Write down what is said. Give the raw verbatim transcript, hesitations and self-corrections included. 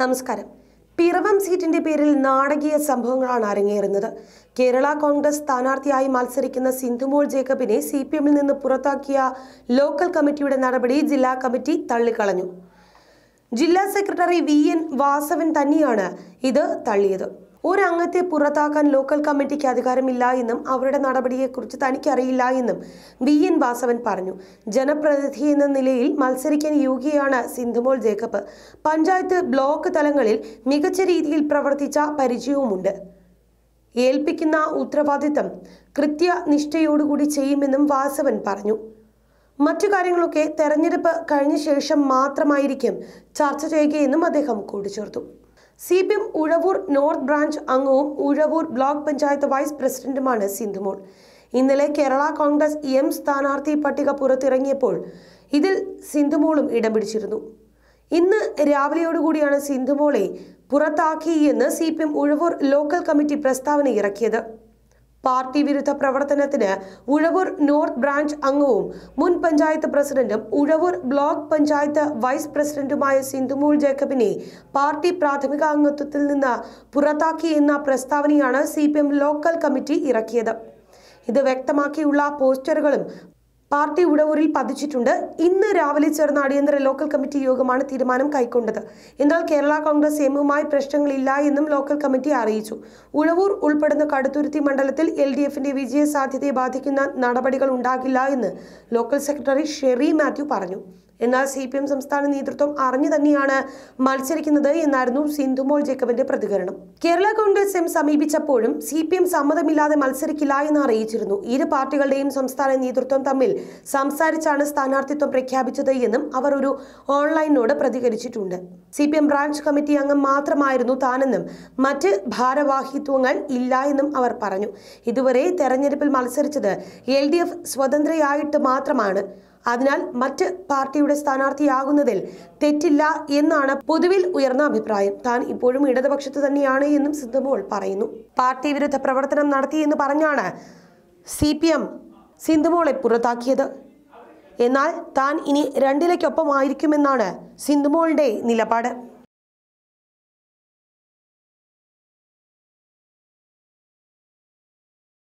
നമസ്കാരം. പിറവം സീറ്റിന്റെ പേരിൽ നാടകീയ സംഭവങ്ങളാണ് അരങ്ങേറുന്നത്. കേരള കോൺഗ്രസ് സ്ഥാനാർത്ഥിയായി മത്സരിക്കുന്ന സിന്ധുമോൾ ജേക്കബിനെ സി പി എമ്മിൽ നിന്ന് പുറത്താക്കിയ ലോക്കൽ കമ്മിറ്റിയുടെ നടപടി ജില്ലാ കമ്മിറ്റി തള്ളിക്കളഞ്ഞു. ജില്ലാ സെക്രട്ടറി വി എൻ വാസവൻ തന്നെയാണ് ഇത് തള്ളിയത്. ഒരംഗത്തെ പുറത്താക്കാൻ ലോക്കൽ കമ്മിറ്റിക്ക് അധികാരമില്ല എന്നും അവരുടെ നടപടിയെക്കുറിച്ച് തനിക്കറിയില്ല എന്നും വി എൻ വാസവൻ പറഞ്ഞു. ജനപ്രതിനിധി എന്ന നിലയിൽ മത്സരിക്കാൻ യോഗ്യയാണ് സിന്ധുമോൾ ജേക്കബ്. പഞ്ചായത്ത്, ബ്ലോക്ക് തലങ്ങളിൽ മികച്ച രീതിയിൽ പ്രവർത്തിച്ച പരിചയവുമുണ്ട്. ഏൽപ്പിക്കുന്ന ഉത്തരവാദിത്തം കൃത്യനിഷ്ഠയോടുകൂടി ചെയ്യുമെന്നും വാസവൻ പറഞ്ഞു. മറ്റു കാര്യങ്ങളൊക്കെ തെരഞ്ഞെടുപ്പ് കഴിഞ്ഞ ശേഷം മാത്രമായിരിക്കും ചർച്ച ചെയ്യുകയെന്നും അദ്ദേഹം കൂട്ടിച്ചേർത്തു. C P M Uzhavoor north branch അംഗവും ഉഴവൂർ ബ്ലോക്ക് പഞ്ചായത്ത് വൈസ് പ്രസിഡന്റുമാണ് സിന്ധുമോൾ. ഇന്നലെ കേരള കോൺഗ്രസ് എം സ്ഥാനാർത്ഥി പട്ടിക പുറത്തിറങ്ങിയപ്പോൾ ഇതിൽ സിന്ധുമോളും ഇടം പിടിച്ചിരുന്നു. ഇന്ന് രാവിലെയോടുകൂടിയാണ് സിന്ധുമോളെ പുറത്താക്കിയെന്ന് C P M Uzhavoor local committee പ്രസ്താവന ഇറക്കിയത്. പാർട്ടി വിരുദ്ധ പ്രവർത്തനത്തിന് ഉഴവൂർ നോർത്ത് ബ്രാഞ്ച് അംഗവും മുൻ പഞ്ചായത്ത് പ്രസിഡന്റും ഉഴവൂർ ബ്ലോക്ക് പഞ്ചായത്ത് വൈസ് പ്രസിഡന്റുമായ സിന്ധുമോൾ ജേക്കബിനെ പാർട്ടി പ്രാഥമിക അംഗത്വത്തിൽ നിന്ന് പുറത്താക്കി എന്ന പ്രസ്താവനയാണ് C P M local committee ഇറക്കിയത്. ഇത് വ്യക്തമാക്കിയുള്ള പോസ്റ്ററുകളും പാർട്ടി ഉഴവൂരിൽ പതിച്ചിട്ടുണ്ട്. ഇന്ന് രാവിലെ ചേർന്ന അടിയന്തര ലോക്കൽ കമ്മിറ്റി യോഗമാണ് തീരുമാനം കൈക്കൊണ്ടത്. എന്നാൽ കേരള കോൺഗ്രസ് എമ്മുമായി പ്രശ്നങ്ങളില്ല എന്നും ലോക്കൽ കമ്മിറ്റി അറിയിച്ചു. ഉഴവൂർ ഉൾപ്പെടുന്ന കടുത്തുരുത്തി മണ്ഡലത്തിൽ എൽ ഡി എഫിന്റെ വിജയ സാധ്യതയെ ബാധിക്കുന്ന നടപടികൾ ഉണ്ടാകില്ല എന്ന് ലോക്കൽ സെക്രട്ടറി ഷെറി മാത്യു പറഞ്ഞു. എന്നാൽ സി പി എം സംസ്ഥാന നേതൃത്വം അറിഞ്ഞു തന്നെയാണ് മത്സരിക്കുന്നത് എന്നായിരുന്നു സിന്ധുമോൾ ജേക്കബിന്റെ പ്രതികരണം. കേരള കോൺഗ്രസ് എം സമീപിച്ചപ്പോഴും സി പി എം സമ്മതമില്ലാതെ മത്സരിക്കില്ല എന്ന് അറിയിച്ചിരുന്നു. ഇരു പാർട്ടികളുടെയും സംസ്ഥാന നേതൃത്വം തമ്മിൽ സംസാരിച്ചാണ് സ്ഥാനാർത്ഥിത്വം പ്രഖ്യാപിച്ചത് എന്നും അവർ ഒരു ഓൺലൈനോട് പ്രതികരിച്ചിട്ടുണ്ട്. C P M branch committee അംഗം മാത്രമായിരുന്നു താനെന്നും മറ്റ് ഭാരവാഹിത്വങ്ങൾ ഇല്ല എന്നും അവർ പറഞ്ഞു. ഇതുവരെ തെരഞ്ഞെടുപ്പിൽ മത്സരിച്ചത് എൽ ഡി എഫ് സ്വതന്ത്രയായിട്ട് മാത്രമാണ്. അതിനാൽ മറ്റ് പാർട്ടിയുടെ സ്ഥാനാർത്ഥിയാകുന്നതിൽ തെറ്റില്ല എന്നാണ് പൊതുവിൽ ഉയർന്ന അഭിപ്രായം. താൻ ഇപ്പോഴും ഇടതുപക്ഷത്ത് തന്നെയാണ് എന്നും സിന്ധുമോൾ പറയുന്നു. പാർട്ടി വിരുദ്ധ പ്രവർത്തനം നടത്തിയെന്ന് പറഞ്ഞാണ് സി പി എം സിന്ധുമോളെ പുറത്താക്കിയത്. എന്നാൽ താൻ ഇനി രണ്ടിലേക്കൊപ്പമായിരിക്കുമെന്നാണ് സിന്ധുമോളുടെ നിലപാട്.